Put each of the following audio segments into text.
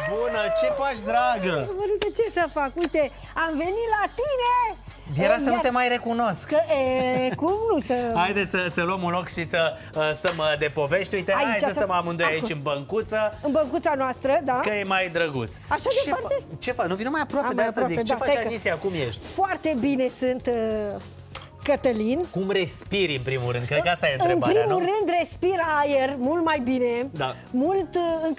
Bună, ce faci, dragă? Uite, ce să fac? Uite, am venit la tine. Era să nu te mai recunosc. Cum nu să... Haide să luăm un loc și să stăm de povești. Uite, hai să stăm amândoi aici în băncuță. În băncuța noastră, da. Că e mai drăguț. Așa departe? Ce faci? Nu vină mai aproape, de asta zic. Ce faci, Anisia? Cum ești? Foarte bine sunt... Cătălin. Cum respiri în primul rând? Cred că asta e întrebarea, în primul rând respir aer mult mai bine, da. Mult,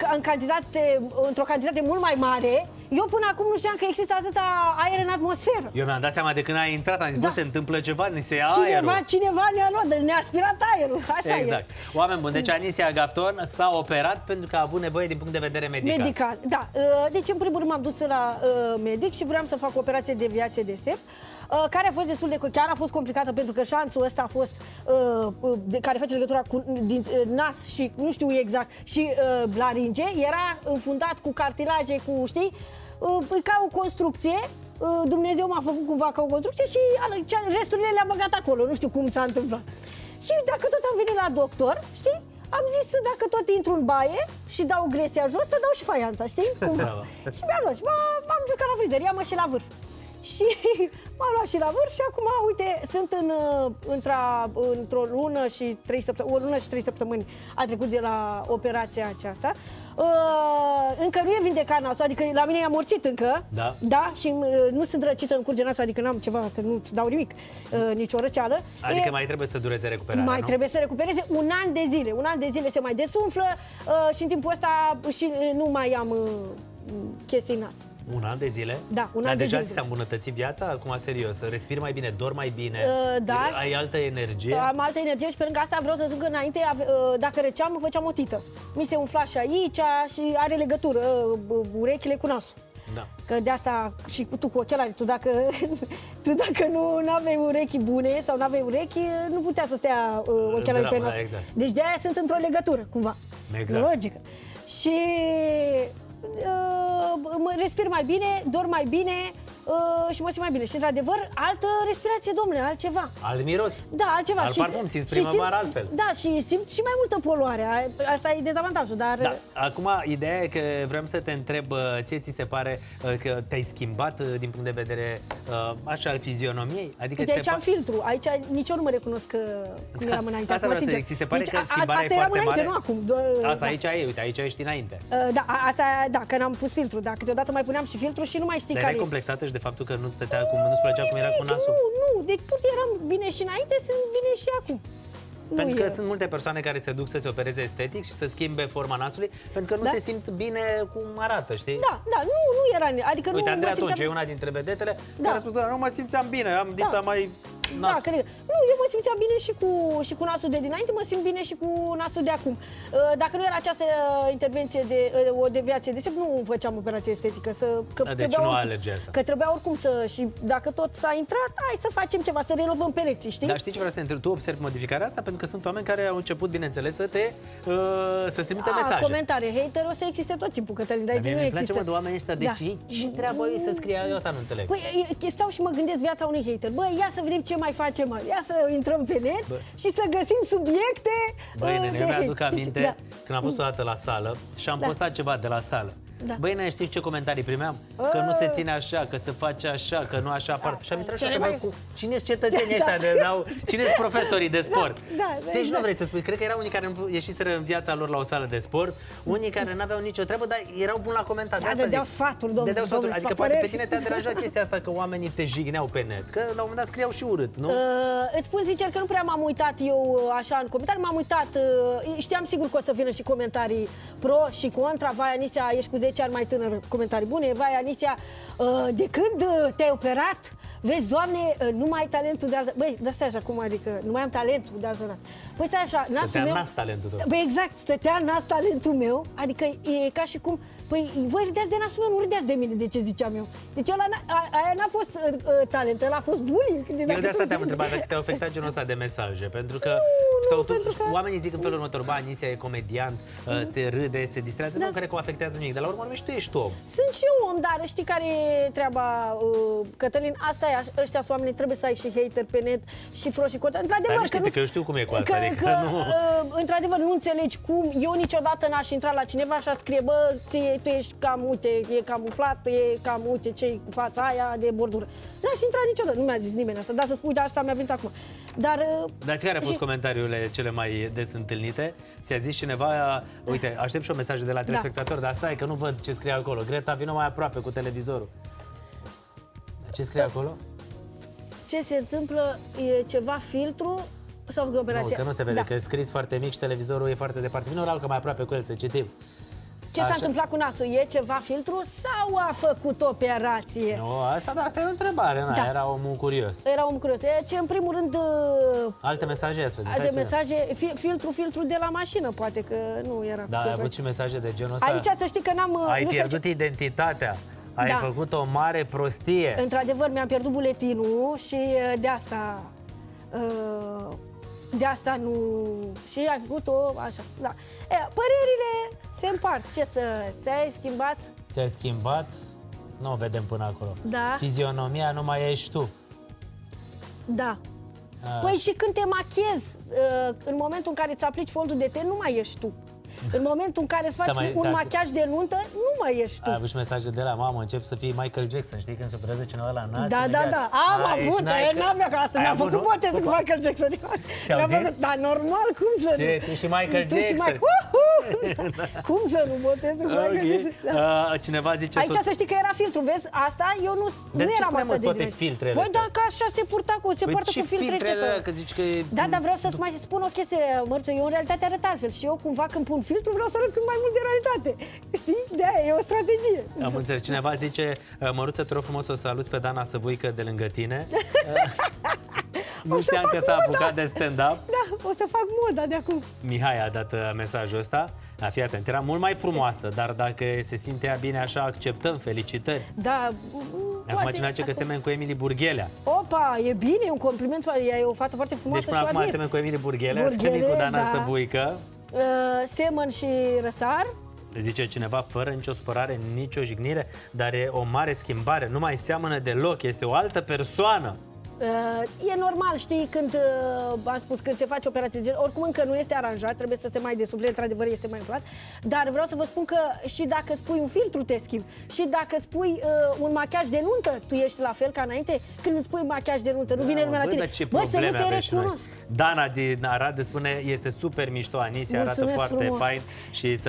într-o cantitate mult mai mare. Eu până acum nu știam că există atâta aer în atmosferă. Eu mi-am dat seama de când ai intrat, am zis, bă, se întâmplă ceva, ni se ia Cineva ne-a luat, ne-a aspirat aerul, așa exact. Oameni buni, deci Anisia Gafton s-a operat pentru că a avut nevoie din punct de vedere medical. Da, deci în primul rând m-am dus la medic și vreau să fac o operație de deviație de sept, care a fost destul de... chiar a fost complicată pentru că șanțul ăsta a fost care face legătura cu nas și nu știu exact și laringe, era înfundat cu cartilaje, cu, știi, ca o construcție. Dumnezeu m-a făcut cumva ca o construcție și resturile le-a băgat acolo, nu știu cum s-a întâmplat. Și dacă tot am venit la doctor, știi, am zis dacă tot intru în baie și dau gresia jos, să dau și faianța, știi? Cumva. Și mi-a luat și m-am dus ca la frizer, ia-mă și la vârf. Și m-am luat și la vârf și acum, uite, sunt într-o lună și 3 săptămâni, o lună și 3 săptămâni a trecut de la operația aceasta. Încă nu e vindecat nasul, adică la mine e amorțit încă, da, și nu sunt răcită în curge nasul, adică n-am ceva, că nu-ți dau nimic, nicio răceală. Adică mai trebuie să dureze recuperarea, mai trebuie să recupereze un an de zile. Un an de zile se mai desumflă și în timpul ăsta și nu mai am chestii în nas. Un an de zile? Da, un an de zile. Deja ți s-a îmbunătățit viața? Acum, serios, respiri mai bine, dormi mai bine, da, ai altă energie? Am altă energie și pe lângă asta vreau să zic că înainte, dacă răceam, mă făceam o tită. Mi se umfla și aici și are legătură urechile cu nasul. Da. Că de asta și tu cu ochelari, tu dacă nu aveai urechi bune sau nu aveai urechi, nu putea să stea ochelarii pe nas. Exact. Deci de aia sunt într-o legătură, cumva. Exact. Logică. Și respir mai bine, dorm mai bine și mă simt mai bine. Și într-adevăr, altă respirație, domnule, altceva. Alt miros. Da, altceva. Alt parfum, simți primăvara altfel. Da, și simt și mai multă poluare. Asta e dezavantajul, dar... Da. Acum, ideea e că vreau să te întreb, ție ți se pare că te-ai schimbat din punct de vedere așa al fizionomiei? Adică de aici am filtru. Aici nici eu nu mă recunosc că cum eram înainte. Asta vreau să zic, ți se pare deci, că schimbarea e foarte mare? Nu acum. Asta aici e, uite, aici ești înainte. Da, asta, da, că n-am pus filtru, dar câteodată mai puneam și filtru și nu mai știi care e. Erai complexată și de faptul că nu-ți plăcea cum era cu nasul? Nu, deci pur eram bine și înainte, sunt bine și acum. Pentru că sunt multe persoane care se duc să se opereze estetic și să schimbe forma nasului, pentru că nu se simt bine cum arată, știi? Da, nu era, adică uite, nu Andreea Tonce e una dintre vedetele care a spus, nu mă simțeam bine, am dita mai... Da, cred. Nu, eu mă simțeam bine și cu nasul de dinainte, mă simt bine și cu nasul de acum. Dacă nu era această intervenție o deviație de sept, nu făceam operație estetică. Deci nu alergi asta. Că trebuia oricum și dacă tot s-a intrat, hai să facem ceva, să renovăm pereții, știi? Dar știi ce vreau să te întreb? Tu observi modificarea asta? Pentru că sunt oameni care au început, bineînțeles, să-ți trimite mesaje. Comentarii, hater o să existe tot timpul, Cătălin, dar aici nu există. Îmi place, mă, de oamenii ăștia, deci ce treabă ei să scrie? Eu asta nu înțeleg. Păi, stau și mă gândesc viața unui hater. Băi, ia să vedem ce mai facem, mă. Ia să intrăm pe net și să găsim subiecte. Băi, nene, eu mi-aduc aminte când am fost o dată la sală și am postat ceva de la sală. Băi, nene, știi ce comentarii primeam? Că nu se ține așa, că se face așa, că nu așa apar. Și am intrat și așa, cu cine-s cetățenii ăștia cine-s profesorii de sport? Deci nu vrei să spui, cred că erau unii care ieșiseră în viața lor la o sală de sport, unii care n-aveau nicio treabă, dar erau buni la comentat. Da, dădeau sfaturi, domnule. Adică poate pe tine te-a deranjat chestia asta că oamenii te jigneau pe net, că la un moment dat scriau și urât, nu? Îți spun sincer că nu prea m-am uitat eu așa în comentarii, m-am uitat, știam sigur că o să vină și comentarii pro și contra. Vai, Anisia, ești cu 10 ani mai tânăr, comentarii bune. Vai, Anisia, de când te-ai operat, vezi, Doamne, nu mai ai talentul de altă... Băi, dar stai așa, cum adică, nu mai am talentul de altă dată. Păi stai așa, nasul meu... nas talentul tău. Băi, exact, stătea nas talentul meu, adică e ca și cum... Păi, voi râdeați de nasul meu, nu râdeați de mine, de ce ziceam eu. Deci aia n-a fost talent, ăla a fost bullying. Eu de asta te-am întrebat dacă te-a afectat genul ăsta de mesaje, pentru că Sau pentru că... Oamenii zic în felul următor, ba, Anisia e comedian, te râde, se distrează, nu cred că o afectează nimic, dar la urmă tu ești om. Sunt și eu om, dar știi care e treaba, Cătălin? Asta e, ăștia sunt oamenii, trebuie să ai și hater pe net și pro și contra. Într-adevăr, că eu știu cum e cu asta, adică nu... într-adevăr, nu înțelegi cum. Eu niciodată n-aș intra la cineva și a scrie, bă, tu ești cam, uite, e camuflat, e cam, uite, ce-i cu fața aia de bordură. N-aș intra niciodată, nu mi-a zis nimeni asta, dar să spui, de asta mi-a venit acum. Dar care au fost comentariile cele mai des întâlnite? Ți-a zis cineva, uite, aștept și o mesaje de la telespectatori, dar stai că nu văd ce scrie acolo. Greta, vină mai aproape cu televizorul. Ce scrie acolo? Ce se întâmplă? E ceva filtru sau operație? Nu, că nu se vede, că e scris foarte mic și televizorul e foarte departe. Vină Raul, că mai aproape cu el, să citim. Ce s-a întâmplat cu nasul? E ceva filtru sau a făcut operație? Nu, asta e o întrebare, era omul curios. Era omul curios. Ce în primul rând... Alte mesaje? Alte mesaje, filtru de la mașină, poate că nu era. Da, ai avut și mesaje de genul ăsta? Aici să știi că n-am... Ai pierdut identitatea. Ai făcut o mare prostie. Într-adevăr, mi-am pierdut buletinul și de asta nu... Și ai făcut-o așa, da. Părerile se împart. Ce să... Ți-ai schimbat? Ți-ai schimbat? Nu o vedem până acolo. Da. Fizionomia nu mai ești tu. Da. Păi și când te machiezi, în momentul în care îți aplici fondul de ten, nu mai ești tu. În momentul în care îți faci un machiaj de nuntă, nu mai ești tu. Ai avut și mesaje de la mamă, încep să fii Michael Jackson, știi, când se operează cineva la nas. Da. Am avut, n-am eu ca asta, mi-am făcut botezul cu Michael Jackson. Dar normal, cum să nu? Ce, tu și Michael Jackson? Cum să nu botezul cu Michael Jackson? Cineva zice... Aici să știi că era filtru, vezi? Asta eu nu eram asta de direct. Filtrele Păi dacă așa se purta cu, se poartă cu filtre. Da, dar vreau să-ți mai spun o chestie, Mărțu, eu în realitate arăt altfel și eu cumva când pun filtru vreau să arăt cât mai mult de realitate. Știi? De-aia e o strategie. Am înțeles. Cineva zice, Măruță, te rog frumos să o saluți pe Dana Săvuică de lângă tine. Nu știam că s-a apucat de stand-up. Da, o să fac moda de acum. Mihai a dat mesajul ăsta. Fii atent, era mult mai frumoasă, dar dacă se simte ea bine așa, acceptăm, felicitări. Da, acum cineva ce că semeni cu Emily Burghelea. Opa, e bine, e un compliment, e o fată foarte frumoasă. Deci până și acum semeni cu Emily Burghelea, semeni cu Dana Săvuică. Semăn și Răsar. Zice cineva, fără nicio supărare, nicio jignire, dar e o mare schimbare, nu mai seamănă deloc, este o altă persoană. E normal, știi, când am spus, când se face operație, oricum încă nu este aranjat, trebuie să se mai desufle, într-adevăr este mai ușor, dar vreau să vă spun că și dacă îți pui un filtru, te schimbi. Și dacă îți pui un machiaj de nuntă, tu ești la fel ca înainte. Când îți pui machiaj de nuntă, nu vine lumea la tine. Bă, să nu te recunosc. Dana din Arad spune, este super mișto, Anisia, arată foarte fain și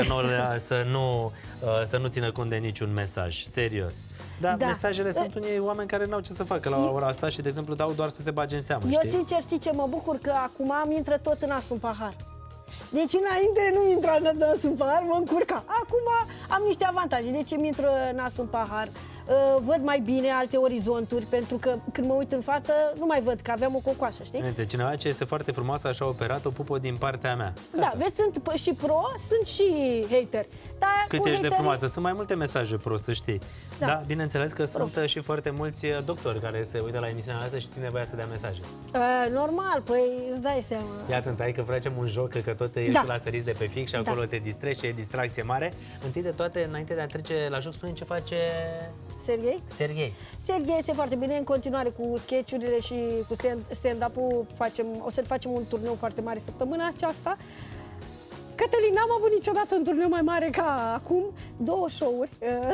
să nu țină cont de niciun mesaj, serios. Da, mesajele sunt unii oameni care n-au ce să facă la ora asta și, de exemplu, dau doar să se bage în seamă. Eu, sincer, știi ce mă bucur? Că acum îmi intră tot în nasul în pahar. Deci înainte nu intra nasul în pahar, mă încurca. Acum am niște avantaje, deci îmi intră nasul în pahar. Văd mai bine alte orizonturi, pentru că când mă uit în față, nu mai văd, că aveam o cocoașă, știi? Uite, cineva ce este foarte frumoasă, așa operat, o pupă din partea mea. Da, vezi, sunt și pro, sunt și hater. Cât ești de frumoasă? Sunt mai multe mesaje pro, să știi. Da, bineînțeles că sunt și foarte mulți doctori care se uită la emisiunea asta și simt nevoia să dea mesaje. Normal, păi îți dai seama. Iată, hai că facem un joc, că tot ești la săriți de pe fix și acolo te distrezi și e distracție mare. Întâi de toate, înainte de a trece la joc, spune ce face... Serghei este foarte bine în continuare cu sketch-urile și cu stand-up-ul. O să facem un turneu foarte mare săptămâna aceasta. Cătălin, n-am avut niciodată un turneu mai mare ca acum. 2 show-uri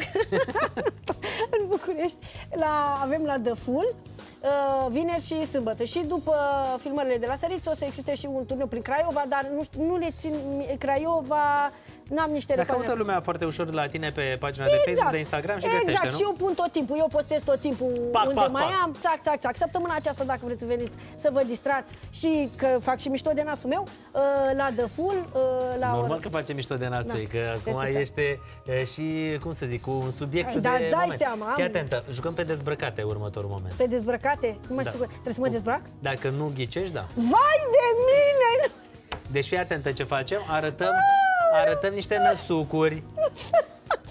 în București. Avem la The Full, vineri și sâmbătă. Și după filmările de la Săriți o să existe și un turneu prin Craiova, dar nu le țin Craiova, n-am niște recomandări. Dar caută lumea foarte ușor la tine pe pagina de Facebook, de Instagram și găsește, nu? Și eu pun tot timpul, eu postez tot timpul unde mai am, țac. Săptămâna aceasta, dacă vreți să veniți să vă distrați și că fac și mișto de nasul meu, la The Full, la normal că face mișto de nasul, că acum este și, cum să zic, cu un subiect de moment. Seama. Fii atentă, jucăm pe dezbrăcate următorul moment. Pe dezbrăcate? Nu mai știu, trebuie să mă dezbrac? Dacă nu ghicești, da. Vai de mine! Deci fii atentă ce facem, arătăm niște năsucuri.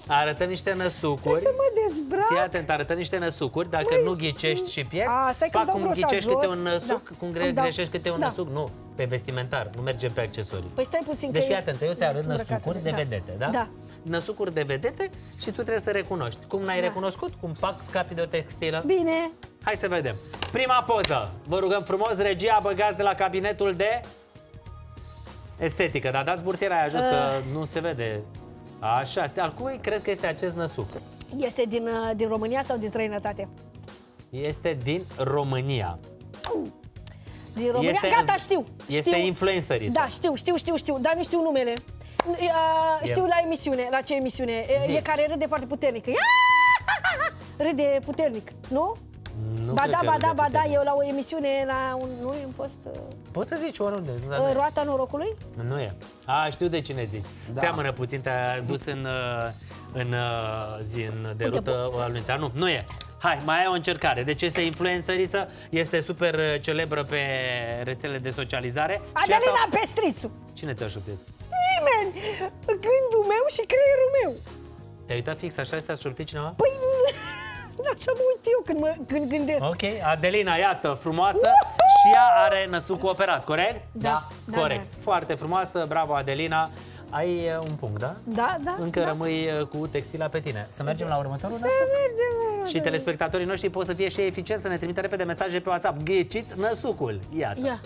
Arătăm niște năsucuri. Să mă dezbrac. Fii atent, arătăm niște năsucuri. Dacă nu ghicești și pierzi, fac cum ghicești câte un năsuc, cum greșești câte un da. năsuc. Nu, pe vestimentar, nu mergem pe accesorii. Păi stai puțin. Deci fii atent, eu ți-arăt năsucuri de vedete, da? Da. Năsucuri de vedete și tu trebuie să recunoști. Cum n-ai recunoscut? Cum pac scapi de o textilă? Bine. Hai să vedem. Prima poză. Vă rugăm frumos, regia, băgați de la cabinetul de estetică. Dar dați burtiera aia jos, că nu se vede. Așa. Al cui crezi că este acest năsuc? Este din România sau din străinătate? Este din România. Din România? Gata, știu. Este influenceriță. Da, știu, dar nu știu numele. Știu la emisiune, la ce emisiune? E care râde foarte puternic. Râde puternic, nu? Nu ba da, eu la o emisiune, la un post... Poți să zici oriunde. Roata norocului? Nu e. Știu de cine zici. Da. Seamănă puțin, te-a dus în derută o alunța. Nu e. Hai, mai ai o încercare. Deci este influențăriță, este super celebră pe rețelele de socializare. Adelina Pestrițu. Cine ți-a șoptit? Nimeni! Gândul meu și creierul meu. Te-ai uitat fix așa, ți-a șoptit cineva? Păi, așa mă uit eu când gândesc. Ok, Adelina, iată, frumoasă și ea are năsucul operat, corect? Da. Corect. Da. Foarte frumoasă, bravo Adelina. Ai un punct, da? Da. Încă rămâi cu textila pe tine. Să mergem la următorul năsuc? Mergem. Și telespectatorii noștri pot să fie și eficienți, să ne trimită repede mesaje pe WhatsApp. Ghiciți năsucul. Iată. Ia.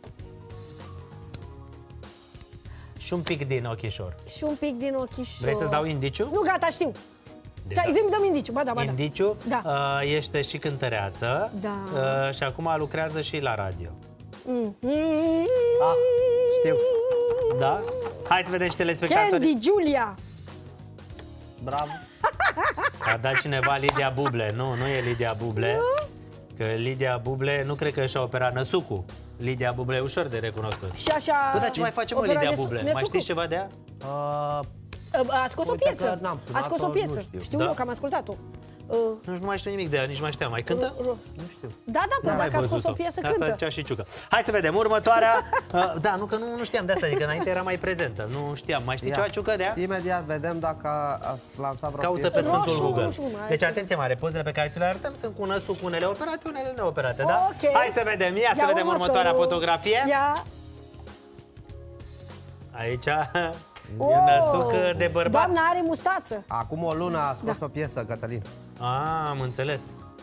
Și un pic din ochișor. Și un pic din ochișor. Vrei să-ți dau indiciu? Nu, gata, știu. Dăm indiciu, ba da. Indiciu? Da. Ește și cântăreață. Da. Și acum lucrează și la radio. Știu. Da? Hai să vedem și telespectatorii. Candy Giulia. Bravo. A dat cineva Lidia Buble. Nu e Lidia Buble. Că Lidia Buble nu cred că și-a operat năsucul. Lidia Buble e ușor de recunoscut. Și așa... Bă, dar ce mai face, mă, Lidia Buble? Mai știți ceva de ea? A scos o piesă. A scos o piesă. Știu eu că am ascultat-o. Nu mai știu nimic de ea, nici mai știam. Mai cântă? Nu știu. Da, dacă a scos o piesă, cântă. Asta zicea și Ciucă. Hai să vedem, următoarea. Da, că nu știam de asta, adică înainte era mai prezentă. Nu știam. Mai știi ceva, Ciucă, de ea? Imediat vedem dacă a lansat vreo Caută piesă. pe Sfântul Google. Roșu, Deci, atenție mare, pozele pe care ți le arătăm sunt cu năsuc, unele operate, unele neoperate, da? Ok. Hai să vedem, să vedem următoarea fotografie. Ia. Aici e un năsuc de bărbat. Doamna are mustață. Acum o lună a scos o piesă, Cătălin. Am înțeles.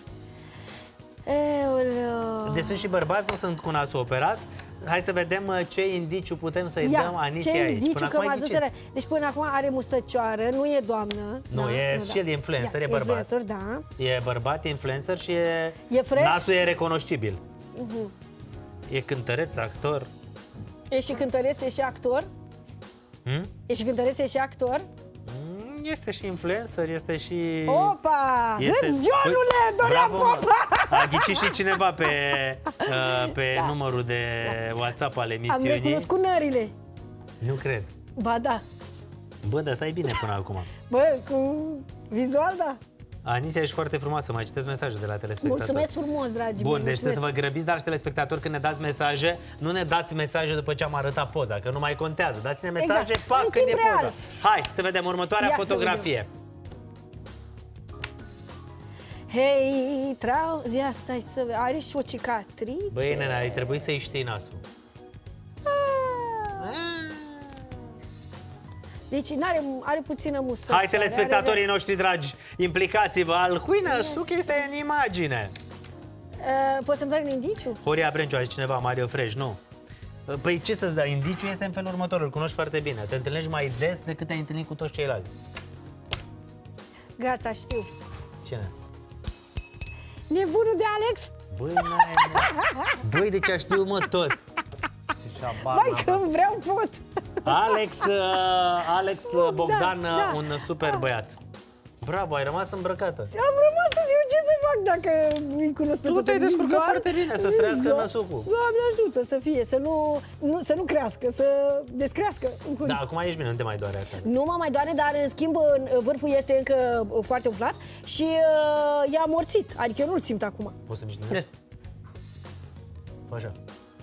Eoleu. Deci sunt și bărbați, nu sunt cu nasul operat. Hai să vedem ce indiciu putem să-i dăm Anisiei aici. Ce indiciu, că m-a zis. Deci până acum are mustăcioară, nu e doamnă. Nu, e și el influencer, e bărbat. Da. E bărbat, influencer și e fresh. Nasul e recunoscibil. E cântăreț, actor. E și cântăreț, e și actor. E și cântăreț, e și actor. Este și influencer, este și... Opa! Râți, Johnule, doream popa! A ghicit și cineva pe numărul de WhatsApp al emisiunii. Am recunoscut nările. Nu cred. Ba da. Bă, dar stai bine până acum. Bă, cu vizual, da. Anisia, ești foarte frumoasă, mai citesc mesaje de la telespectatori. Mulțumesc frumos, dragii mei. Bun, deci trebuie să vă grăbiți, dar și telespectatori, când ne dați mesaje, nu ne dați mesaje după ce am arătat poza, că nu mai contează. Dați-ne mesaje, când e poza. Hai, să vedem următoarea fotografie. Hei, trauzi, asta să vezi. Are și o cicatrice. Băi, nena, ai trebuit să-i știi nasul. Deci are puțină mustață. Hai, telespectatorii noștri dragi, implicați-vă. Al cui năsuc este în imagine? Poți să-mi dai un indiciu? Horia Brenciu, are cineva, Mario Fresh, nu. Păi ce să-ți dai? Indiciu este în felul următor, îl cunoști foarte bine. Te întâlnești mai des decât te-ai întâlnit cu toți ceilalți. Gata, știu. Cine? Nebunul de Alex? Băi, deci știu mă tot. Băi, când vreau pot. Alex Bogdan, un super băiat. Bravo, ai rămas îmbrăcată. Am rămas în eu, ce să fac dacă îi cunosc pe toți? Tu te-ai descurcat foarte bine, să-ți trăiască năsucul. Doamne ajută să fie, să nu crească, să descrească. Da, acum ești bine, nu te mai doare așa. Nu mă mai doare, dar în schimb vârful este încă foarte umflat și e amorțit, adică eu nu-l simt acum. Poți să miști din el? Fă așa.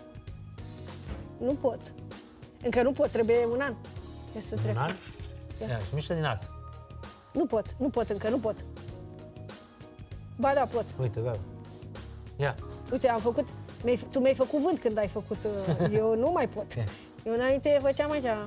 Nu pot. Încă nu pot, trebuie un an. Un an? Ia, și mișcă din nas. Nu pot încă, nu pot. Ba da, pot. Uite, da. Ia. Uite, am făcut... Tu mi-ai făcut vânt când ai făcut... Eu nu mai pot. Eu înainte făceam așa...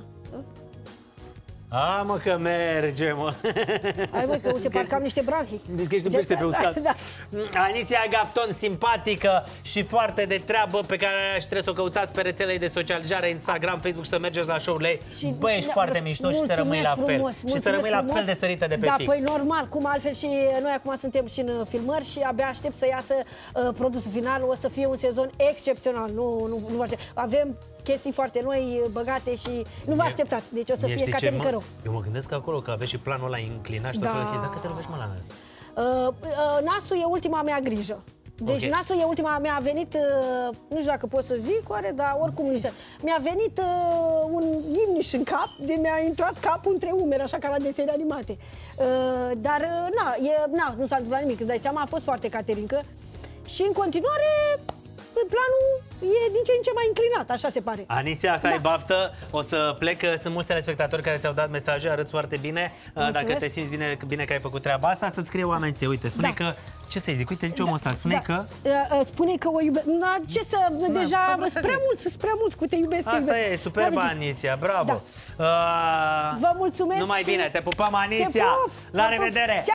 A, mă, că merge, mă. Hai, mă, că uite, parcă am niște branchii. Deci că ești un pește pe uscat. Da. Anicia Gafton, simpatică și foarte de treabă, pe care și trebuie să o căutați pe rețelele de socializare, Instagram, Facebook, să mergeți la show-urile ei. Bă, ești foarte mișto și să rămâi la fel. Și să rămâi la fel de sărită de pe fix. Da, păi normal, cum altfel și noi acum suntem și în filmări și abia aștept să iasă produsul final. O să fie un sezon excepțional. Nu avem chestii foarte noi, băgate și nu vă așteptați. Deci o să fie Caterinca Rău. Eu mă gândesc acolo că aveți și planul ăla inclinat și tot felul de chestii. Dar cât te lovești, mă, la nas? Nasul e ultima mea grijă. Deci nasul e ultima mea, a venit, nu știu dacă pot să zic oare, dar oricum mi-a venit un ghimniș în cap, de mi-a intrat capul între umeri, așa ca la desene animate. Dar nu s-a întâmplat nimic, îți dai seama, a fost foarte Caterinca și în continuare planul e din ce în ce mai înclinat, așa se pare. Anicia, să ai baftă, o să plec, sunt mulți telespectatori care ți-au dat mesaje, arăți foarte bine. Mulțumesc. Dacă te simți bine că ai făcut treaba asta, să-ți scrie oameni, uite, spune că, ce să-i zic, uite, zice omul ăsta, spune că... Spune că o iubesc, ce să, deja, sunt prea mulți cu te iubesc, Asta e, superbă, Anicia, bravo. Vă mulțumesc. Numai bine, te pupăm, Anicia, la revedere!